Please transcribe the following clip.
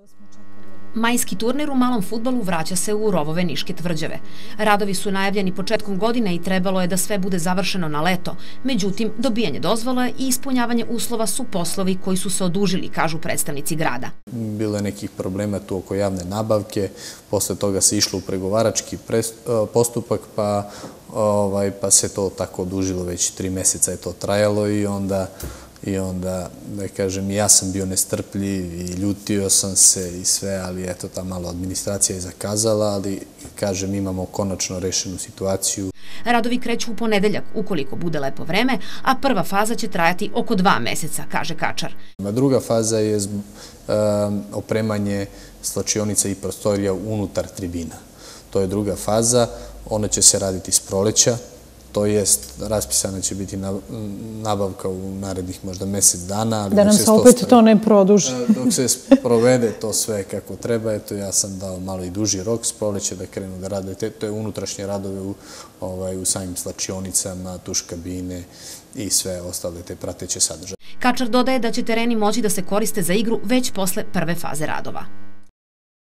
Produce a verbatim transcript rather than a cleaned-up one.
Majski turnir u malom fudbalu vraća se u rovove Niške tvrđave. Radovi su najavljeni početkom godine i trebalo je da sve bude završeno na leto. Međutim, dobijanje dozvole i ispunjavanje uslova su poslovi koji su se odužili, kažu predstavnici grada. Bilo je nekih problema tu oko javne nabavke, posle toga se išlo u pregovarački postupak, pa, ovaj, pa se to tako odužilo, već tri meseca je to trajalo i onda I onda, da kažem, ja sam bio nestrpljiv i ljutio sam se i sve, ali eto, ta malo administracija je zakazala, ali, kažem, imamo konačno rešenu situaciju. Radovi kreću u ponedeljak, ukoliko bude lepo vreme, a prva faza će trajati oko dva meseca, kaže Kačar. Druga faza je opremanje slačionica i prostorija unutar tribina. To je druga faza, ona će se raditi s proleća. To jest, raspisana će biti nabavka u narednih možda mesec dana. Da nam se opet to ne produži. Dok se provede to sve kako treba, eto ja sam dao malo i duži rok s proleća da krenu da rade. To je unutrašnje radove u samim slačionicama, tuš kabine i sve ostale te prateće sadržaje. Kačar dodaje da će tereni moći da se koriste za igru već posle prve faze radova.